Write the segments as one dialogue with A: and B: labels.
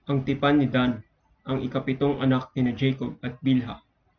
A: Ang tipan ni Dan, ang ikapitong anak nina Jacob at Bilha.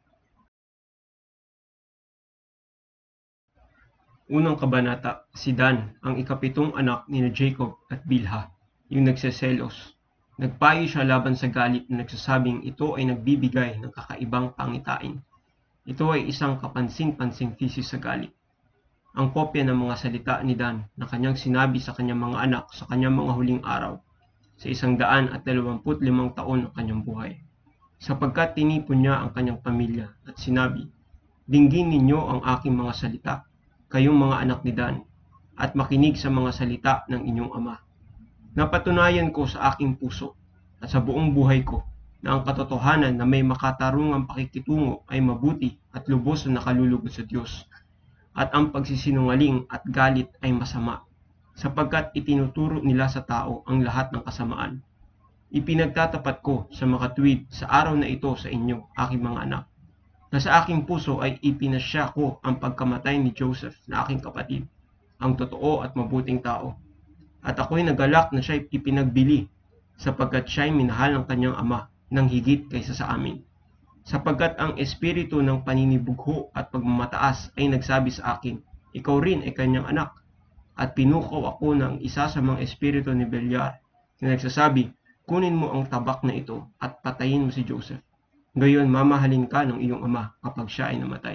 A: Unang kabanata, si Dan, ang ikapitong anak nina Jacob at Bilha, yung nagseselos. Nagpayo siya laban sa galit na nagsasabing ito ay nagbibigay ng kakaibang pangitain. Ito ay isang kapansing-pansing thesis sa galit. Ang kopya ng mga salita ni Dan na kanyang sinabi sa kanyang mga anak sa kanyang mga huling araw sa 125 taon ng kanyang buhay. Sapagkat tinipon niya ang kanyang pamilya at sinabi, dinggin ninyo ang aking mga salita, kayong mga anak ni Dan, at makinig sa mga salita ng inyong ama. Napatunayan ko sa aking puso at sa buong buhay ko na ang katotohanan na may makatarungang pakikitungo ay mabuti at lubos na nakalulugod sa Diyos, at ang pagsisinungaling at galit ay masama, sapagkat itinuturo nila sa tao ang lahat ng kasamaan. Ipinagtatapat ko sa makatuwid sa araw na ito sa inyo, aking mga anak, na sa aking puso ay ipinasya ko ang pagkamatay ni Joseph na aking kapatid, ang totoo at mabuting tao. At ako'y nagalak na siya'y ipinagbili, sapagkat siya'y minahal ng kanyang ama ng higit kaysa sa amin. Sapagkat ang espiritu ng paninibugho at pagmamataas ay nagsabi sa akin, ikaw rin ay kanyang anak. At pinukaw ako ng isa sa mga espiritu ni Beliar na nagsasabi, kunin mo ang tabak na ito at patayin mo si Joseph. Gayon mamahalin ka ng iyong ama kapag siya ay namatay.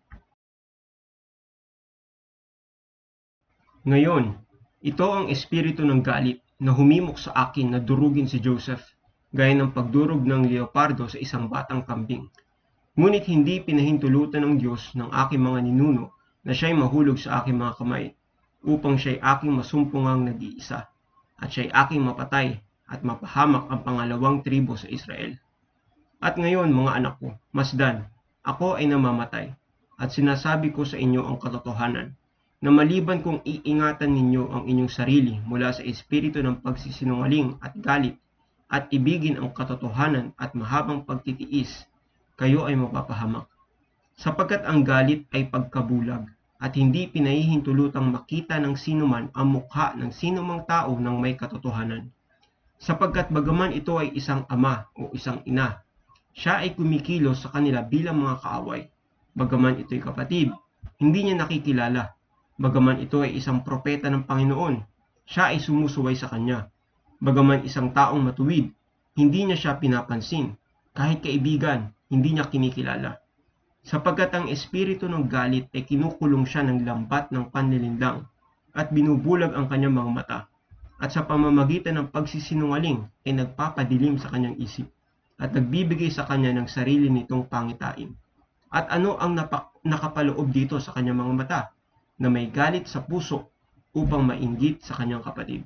A: Ngayon, ito ang espiritu ng galit na humimok sa akin na durugin si Joseph, gaya ng pagdurog ng leopardo sa isang batang kambing. Ngunit hindi pinahintulutan ng Diyos ng aking mga ninuno na siya'y mahulog sa aking mga kamay, upang siya'y aking masumpungang nag-iisa, at siya'y aking mapatay at mapahamak ang pangalawang tribo sa Israel. At ngayon mga anak ko, masdan, ako ay namamatay, at sinasabi ko sa inyo ang katotohanan, na maliban kung iingatan ninyo ang inyong sarili mula sa espiritu ng pagsisinungaling at galit, at ibigin ang katotohanan at mahabang pagtitiis, kayo ay mapapahamak. Sapagkat ang galit ay pagkabulag, at hindi pinahihintulutang makita ng sinuman ang mukha ng sinumang tao ng may katotohanan. Sapagkat bagaman ito ay isang ama o isang ina, siya ay kumikilos sa kanila bilang mga kaaway. Bagaman ito'y kapatid, hindi niya nakikilala. Bagaman ito ay isang propeta ng Panginoon, siya ay sumusuway sa kanya. Bagaman isang taong matuwid, hindi niya siya pinapansin. Kahit kaibigan, hindi niya kinikilala. Sapagkat ang espiritu ng galit ay kinukulong siya ng lambat ng panlilindang at binubulag ang kanyang mga mata, at sa pamamagitan ng pagsisinungaling ay nagpapadilim sa kanyang isip at nagbibigay sa kanya ng sarili nitong pangitain. At ano ang nakapaloob dito sa kanyang mga mata? Na may galit sa puso upang mainggit sa kanyang kapatid.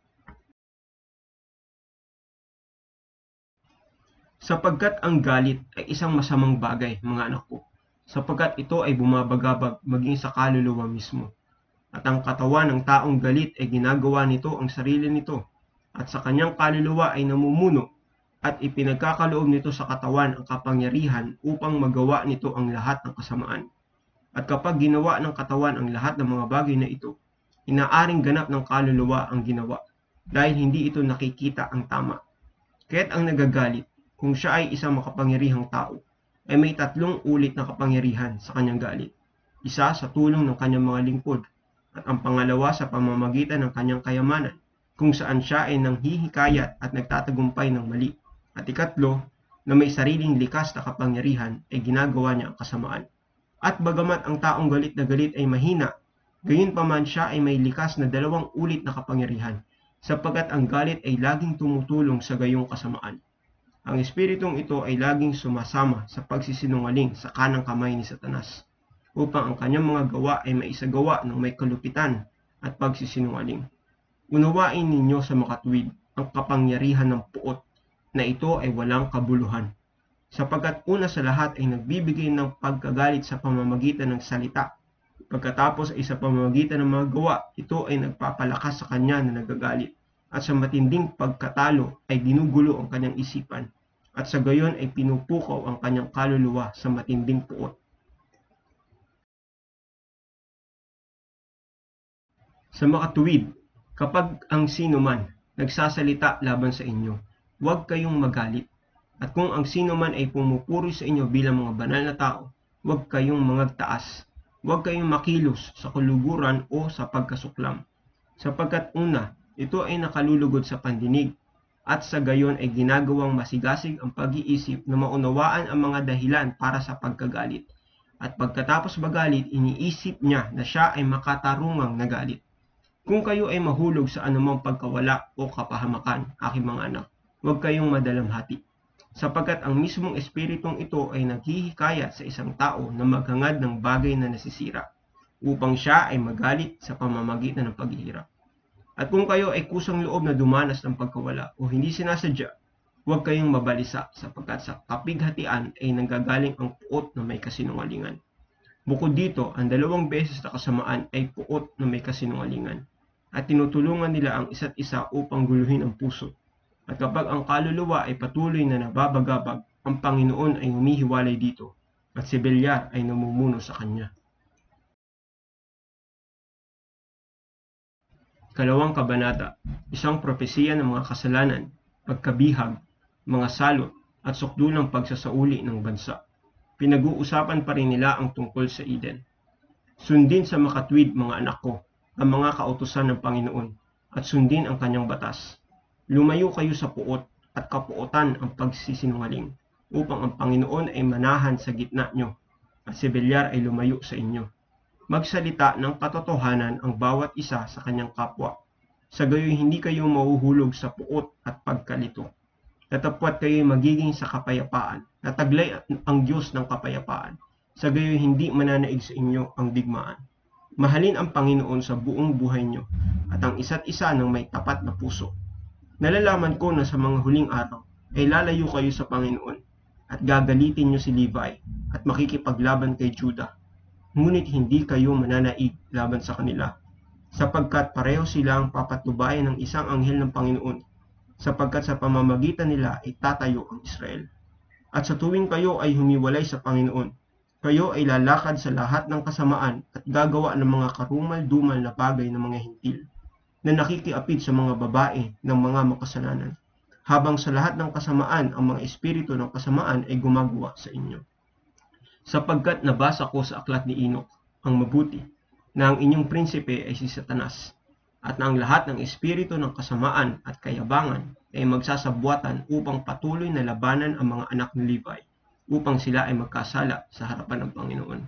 A: Sapagkat ang galit ay isang masamang bagay, mga anak ko, sapagkat ito ay bumabagabag maging sa kaluluwa mismo. At ang katawan ng taong galit ay ginagawa nito ang sarili nito, at sa kanyang kaluluwa ay namumuno, at ipinagkakaloob nito sa katawan ang kapangyarihan upang magawa nito ang lahat ng kasamaan. At kapag ginawa ng katawan ang lahat ng mga bagay na ito, inaaring ganap ng kaluluwa ang ginawa, dahil hindi ito nakikita ang tama. Kaya't ang nagagalit, kung siya ay isang makapangyarihang tao, ay may 3 ulit na kapangyarihan sa kanyang galit. Isa sa tulong ng kanyang mga lingkod, at ang pangalawa sa pamamagitan ng kanyang kayamanan, kung saan siya ay nanghihikayat at nagtatagumpay ng mali. At ikatlo, na may sariling likas na kapangyarihan ay ginagawa niya ang kasamaan. At bagamat ang taong galit na galit ay mahina, gayunpaman siya ay may likas na 2 ulit na kapangyarihan, sapagkat ang galit ay laging tumutulong sa gayong kasamaan. Ang espiritong ito ay laging sumasama sa pagsisinungaling sa kanang kamay ni Satanas, upang ang kanyang mga gawa ay maisagawa ng may kalupitan at pagsisinungaling. Unawain ninyo sa makatuwid ang kapangyarihan ng puot, na ito ay walang kabuluhan. Sapagkat una sa lahat ay nagbibigay ng pagkagalit sa pamamagitan ng salita. Pagkatapos ay sa pamamagitan ng mga gawa, ito ay nagpapalakas sa kanya na nagagalit. At sa matinding pagkatalo ay ginugulo ang kanyang isipan. At sa gayon ay pinupukaw ang kanyang kaluluwa sa matinding puot. Sa makatuwid, kapag ang sino man nagsasalita laban sa inyo, huwag kayong magalit. At kung ang sino man ay pumupuri sa inyo bilang mga banal na tao, huwag kayong mangagtaas. Huwag kayong makilos sa kuluguran o sa pagkasuklam. Sapagkat una, ito ay nakalulugod sa pandinig, at sa gayon ay ginagawang masigasig ang pag-iisip na maunawaan ang mga dahilan para sa pagkagalit. At pagkatapos magalit, iniisip niya na siya ay makatarungang nagalit. Kung kayo ay mahulog sa anumang pagkawala o kapahamakan, aking mga anak, huwag kayong madalamhati. Sapagkat ang mismong espiritong ito ay naghihikayat sa isang tao na maghangad ng bagay na nasisira, upang siya ay magalit sa pamamagitan ng paghihirap. At kung kayo ay kusang loob na dumanas ng pagkawala o hindi sinasadya, huwag kayong mabalisa sapagkat sa kapighatian ay nanggagaling ang puot na may kasinungalingan. Bukod dito, ang 2 beses na kasamaan ay puot na may kasinungalingan at tinutulungan nila ang isa't isa upang guluhin ang puso. At kapag ang kaluluwa ay patuloy na nababagabag, ang Panginoon ay humihiwalay dito at si Beliar ay namumuno sa kanya. Kalawang kabanata, isang propesiya ng mga kasalanan, pagkabihag, mga salot, at sukdulang pagsasauli ng bansa. Pinag-uusapan pa rin nila ang tungkol sa Eden. Sundin sa makatwid, mga anak ko, ang mga kautusan ng Panginoon, at sundin ang kanyang batas. Lumayo kayo sa puot at kapuotan ang pagsisinungaling, upang ang Panginoon ay manahan sa gitna nyo, at si Beliar ay lumayo sa inyo. Magsalita ng katotohanan ang bawat isa sa kanyang kapwa. Sa gayoy hindi kayo mahuhulog sa puot at pagkalito. Tatapwat kayo'y magiging sa kapayapaan. Nataglay ang Diyos ng kapayapaan. Sa gayoy hindi mananaig sa inyo ang digmaan. Mahalin ang Panginoon sa buong buhay nyo at ang isa't isa ng may tapat na puso. Nalalaman ko na sa mga huling araw ay lalayo kayo sa Panginoon at gagalitin nyo si Levi at makikipaglaban kay Judah. Ngunit hindi kayo mananaig laban sa kanila, sapagkat pareho silang papatubayan ng isang anghel ng Panginoon, sapagkat sa pamamagitan nila ay tatayo ang Israel. At sa tuwing kayo ay humiwalay sa Panginoon, kayo ay lalakad sa lahat ng kasamaan at gagawa ng mga karumal-dumal na bagay ng mga hintil, na nakikiapid sa mga babae ng mga makasalanan, habang sa lahat ng kasamaan ang mga espiritu ng kasamaan ay gumagawa sa inyo. Sapagkat nabasa ko sa aklat ni Enoch, ang mabuti, na ang inyong prinsipe ay si Satanas, at na ang lahat ng espiritu ng kasamaan at kayabangan ay magsasabwatan upang patuloy na labanan ang mga anak ni Levi, upang sila ay magkasala sa harapan ng Panginoon.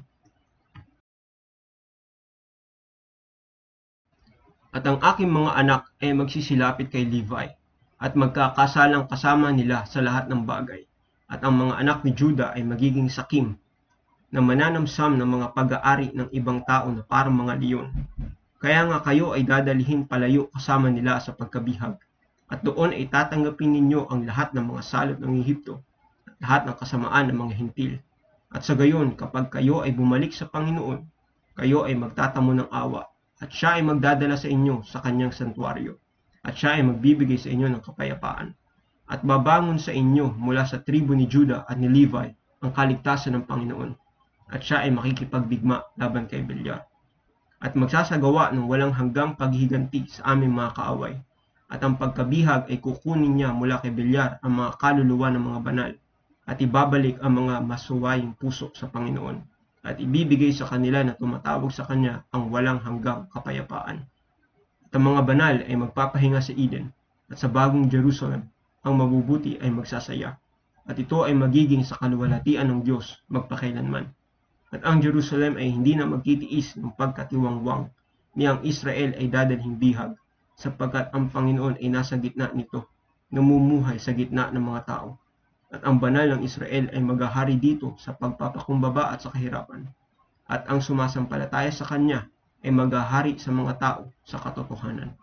A: At ang aking mga anak ay magsisilapit kay Levi, at magkakasalang kasama nila sa lahat ng bagay, at ang mga anak ni Judah ay magiging sakim, na mananamsam ng mga pag-aari ng ibang tao na parang mga leon. Kaya nga kayo ay dadalhin palayo kasama nila sa pagkabihag, at doon ay tatanggapin ninyo ang lahat ng mga salot ng Ehipto, at lahat ng kasamaan ng mga hintil. At sa gayon, kapag kayo ay bumalik sa Panginoon, kayo ay magtatamo ng awa, at siya ay magdadala sa inyo sa kanyang santuaryo, at siya ay magbibigay sa inyo ng kapayapaan. At babangon sa inyo mula sa tribo ni Judah at ni Levi ang kaligtasan ng Panginoon, at siya ay makikipagbigma laban kay Beliar. At magsasagawa ng walang hanggang paghiganti sa aming mga kaaway. At ang pagkabihag ay kukunin niya mula kay Beliar ang mga kaluluwa ng mga banal, at ibabalik ang mga masuwaying puso sa Panginoon, at ibibigay sa kanila na tumatawag sa kanya ang walang hanggang kapayapaan. At ang mga banal ay magpapahinga sa Eden, at sa bagong Jerusalem, ang mabubuti ay magsasaya. At ito ay magiging sa kaluwalhatian ng Diyos magpakailanman. At ang Jerusalem ay hindi na magtitiis ng pagkatiwangwang, ni ang Israel ay dadalhing bihag, sapagkat ang Panginoon ay nasa gitna nito, namumuhay sa gitna ng mga tao. At ang banal ng Israel ay maghahari dito sa pagpapakumbaba at sa kahirapan. At ang sumasampalataya sa kanya ay maghahari sa mga tao sa katotohanan.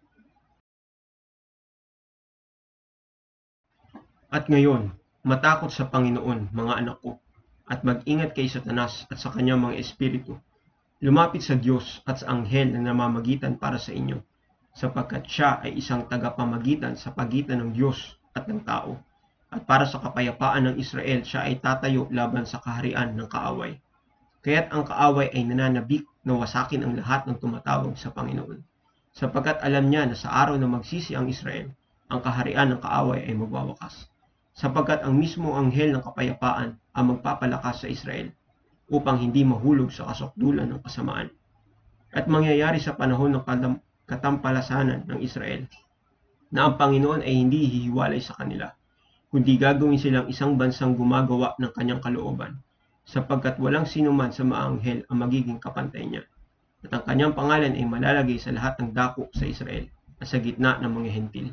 A: At ngayon, matakot sa Panginoon, mga anak ko, at mag-ingat kay Satanas at sa kanyang mga espiritu. Lumapit sa Diyos at sa anghel na namamagitan para sa inyo, sapagkat siya ay isang tagapamagitan sa pagitan ng Diyos at ng tao. At para sa kapayapaan ng Israel, siya ay tatayo laban sa kaharian ng kaaway. Kaya't ang kaaway ay nananabik na wasakin ang lahat ng tumatawag sa Panginoon, sapagkat alam niya na sa araw na magsisi ang Israel, ang kaharian ng kaaway ay magwawakas. Sapagkat ang mismo anghel ng kapayapaan ang magpapalakas sa Israel upang hindi mahulog sa kasukdulan ng kasamaan. At mangyayari sa panahon ng katampalasanan ng Israel na ang Panginoon ay hindi hihiwalay sa kanila, kundi gagawin silang isang bansang gumagawa ng kanyang kalooban, sapagkat walang sinuman sa maanghel ang magiging kapantay niya. At ang kanyang pangalan ay malalagay sa lahat ng dako sa Israel at sa gitna ng mga hentil.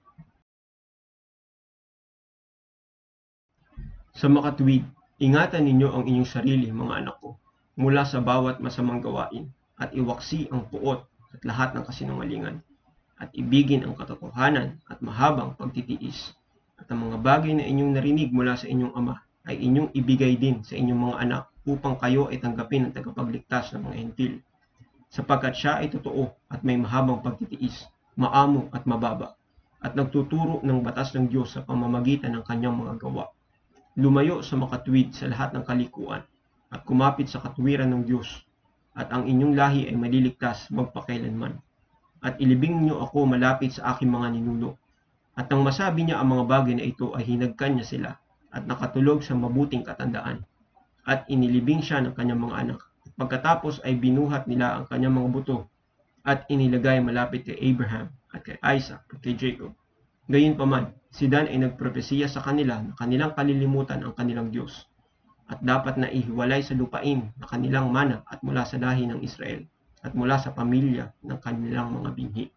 A: Sa makatuwid, ingatan ninyo ang inyong sarili, mga anak ko, mula sa bawat masamang gawain, at iwaksi ang puot at lahat ng kasinungalingan, at ibigin ang katotohanan at mahabang pagtitiis. At ang mga bagay na inyong narinig mula sa inyong ama ay inyong ibigay din sa inyong mga anak upang kayo ay tanggapin ang tagapagligtas ng mga hentil. Sapagkat siya ay totoo at may mahabang pagtitiis, maamo at mababa, at nagtuturo ng batas ng Diyos sa pamamagitan ng kanyang mga gawa. Lumayo sa makatuwid sa lahat ng kalikuan at kumapit sa katuwiran ng Diyos, at ang inyong lahi ay maliligtas magpakailanman. At ilibing niyo ako malapit sa aking mga ninuno. At nang masabi niya ang mga bagay na ito ay hinagkan niya sila at nakatulog sa mabuting katandaan. At inilibing siya ng kanyang mga anak. Pagkatapos ay binuhat nila ang kanyang mga buto at inilagay malapit kay Abraham at kay Isaac at kay Jacob. Gayunpaman, si Dan ay nagpropesiya sa kanila na kanilang kalilimutan ang kanilang Diyos at dapat na ihiwalay sa lupain na kanilang mana at mula sa lahi ng Israel at mula sa pamilya ng kanilang mga binhi.